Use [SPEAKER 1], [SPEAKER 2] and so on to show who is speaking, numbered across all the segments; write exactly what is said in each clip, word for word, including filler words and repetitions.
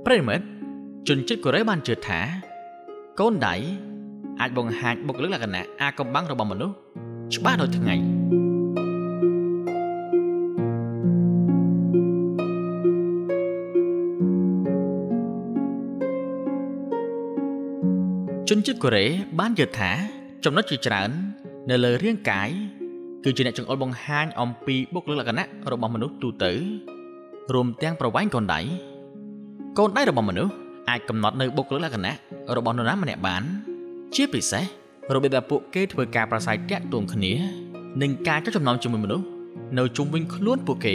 [SPEAKER 1] ប្រិយមិត្តជនជាតិកូរ៉េបានជឿថាកូនដៃអាចបង្ហាញបុគ្គលិកលក្ខណៈអាថ៌កំបាំងរបស់មនុស្សច្បាស់ដូចថ្ងៃជនជាតិកូរ៉េបានយល់ថាចំណុចជាច្រើននៅលើរាងកាយគឺជាអ្នកចង្អុលបង្ហាញអំពីបុគ្គលិកលក្ខណៈរបស់មនុស្សទូទៅរួមទាំងប្រវែងកូនដៃកូនដៃរបស់មនុស្សអាចកំណត់នៅបុគ្គលិកលក្ខណៈរបស់នរណាម្នាក់បានជាពិសេសរបៀបដែលពួកគេធ្វើការប្រស័យតាក់ទងគ្នានិងការចុះចំណោមជាមួយមនុស្សនៅជុំវិញខ្លួនពួកគេ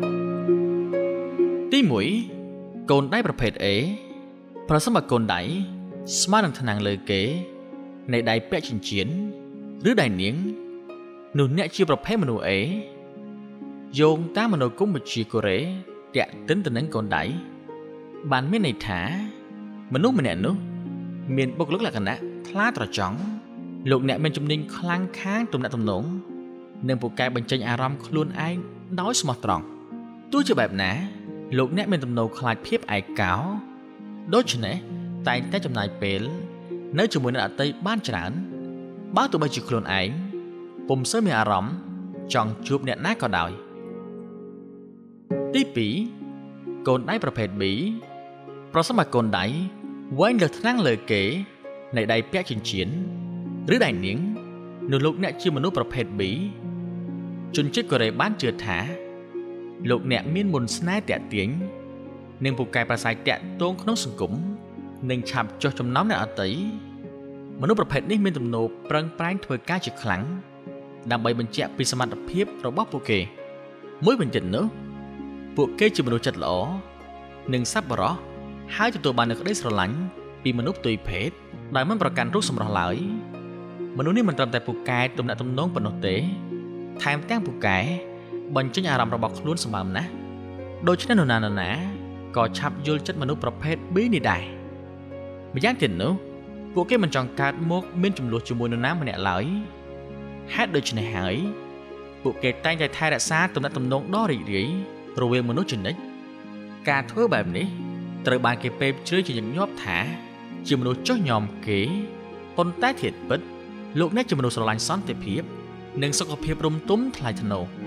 [SPEAKER 1] ទីមួយ កូនដៃប្រភេទ A ប្រសិនបើកូនដៃស្មើនឹងថ្នាំងលើគេនៃដៃពាក់ចិញ្ចៀនឬដៃនាងនោះអ្នកជាប្រភេទមនុស្ស A យោងតាមមនោគមវិជ្ជាកូរ៉េតាក់ទិនទៅនឹងកូនដៃបានមានន័យថាមនុស្សម្នាក់នោះមានបុគ្គលិកលក្ខណៈថ្លាត្រចង់លោកអ្នកមានជំនាញខ្លាំងខាងទំនាក់ទំនងនិងពូកែបញ្ចេញអារម្មណ៍ខ្លួនឯងដោយស្មោះត្រង់ទោះជាបែបណាលោកអ្នកមានទំនោរខ្លាចភាពឯកោដូច្នេះតែងតែចំណាយពេលនៅជាមួយអ្នកដទៃបានច្រើនបើទោះបីជាខ្លួនឯងពុំសូវមានអារម្មណ៍ចង់ជួបអ្នកណាក៏ដោយទីពីរ កូនដៃប្រភេទ B ប្រសិនបើកូនដៃវែងលើថ្នាំងលើគេនៃដៃពាក់ចិញ្ចៀនឬដៃនាងនោះលោកអ្នកជាមនុស្សប្រភេទ B ជនជាតិកូរ៉េបានជឿថាលោកអ្នកមានមន្តស្នេហ៍តាក់ទាញនិងពូកែប្រស័យតាក់ទងក្នុងសង្គមនិងឆាប់ចុះចំណោមអ្នកដទៃមនុស្សប្រភេទនេះមានទំនោរប្រឹងប្រែងធ្វើការជាខ្លាំងដើម្បីបញ្ជាក់ពីសមត្ថភាពរបស់ពួកគេមួយវិញទៀតនោះពួកគេជាមនុស្សចិត្តល្អនិងសប្បុរសហើយទទួលបាននូវក្តីស្រឡាញ់ពីមនុស្សផ្ទុយភេទដែលមិនប្រកាន់រូបសម្រស់ឡើយមនុស្សនេះមិនត្រឹមតែពូកែទំនាក់ទំនងប៉ុណ្ណោះទេថែមទាំងពូកែបញ្ចេញអារម្មណ៍របស់ខ្លួនសម្បើមណាស់ដូច្នេះនរណានរណាក៏ឆាប់យល់ចិត្តមនុស្សប្រភេទ B នេះដែរម្យ៉ាងទៀតនោះពួកគេមិនចង់កើតមកមានចំនួនជាមួយនរណាម្នាក់ឡើយហេតុដូច្នេះហើយពួកគេតែងតែថែរក្សាទំនាក់ទំនងដ៏រីករាយរវាងមនុស្សជានិច្ចការធ្វើបែបនេះត្រូវបានគេពេបជ្រៅជាញឹកញាប់ថាជាមនុស្សចុះញោមគេប៉ុន្តែធៀបពិតលោកអ្នកជាមនុស្សស្រឡាញ់សន្តិភាពនិងសុខភាពរំទុំថ្លៃថ្នូរ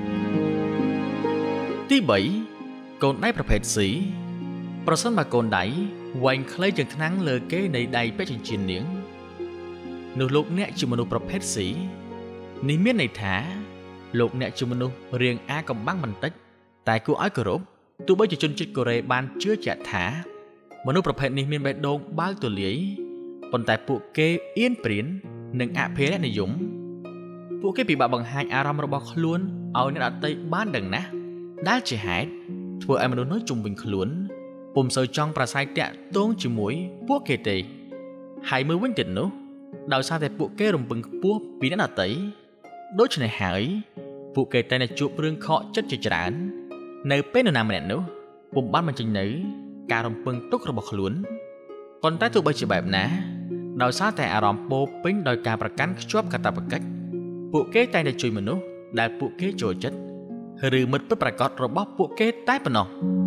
[SPEAKER 1] ទីបី កូនដៃប្រភេទ C ប្រសិនបើកូនដៃវែងខ្លីជាងថ្នាំងលើគេនៃដៃពាក់ចិញ្ចៀននាងនោះលោកអ្នកជាមនុស្សប្រភេទ C នេះមានន័យថាលោកអ្នកជាមនុស្សរាងអាកំបាំងបន្តិចតែគួរឲ្យគោរពទោះបីជាជនជាតិកូរ៉េបានជឿជាក់ថាមនុស្សប្រភេទនេះមានបេះដូងបើកទូលាយប៉ុន្តែពួកគេអៀនប្រៀននិងអភិរក្សនិយមពួកគេពិបាកបង្ហាញអារម្មណ៍របស់ខ្លួនឲ្យអ្នកដទៃបានដឹងណាស់ដែលជាហេតុធ្វើឲ្យមនុស្សនៅជុំវិញខ្លួនពុំសូវចង់ប្រស័យតាក់ទងជាមួយពួកគេទេហើយមើលវិញទៀតនោះដោយសារតែពួកគេរំពឹងខ្ពស់ពីអ្នកដទៃដូច្នេះហើយពួកគេតែងតែជួបរឿងខកចិត្តជាច្រើននៅពេលនរណាម្នាក់នោះពុំបានបញ្ចេញនៅការរំពឹងទុករបស់ខ្លួនប៉ុន្តែទោះបីជាបែបណាដោយសារតែអារម្មណ៍ពោពេញដោយការប្រកាន់ខ្ជាប់កាតព្វកិច្ចពួកគេតែងតែជួយមនុស្សដែលពួកគេចូលចិត្តឬមិត្តពិតប្រាកដរបស់ពួកគេតែប៉ុណ្ណោះ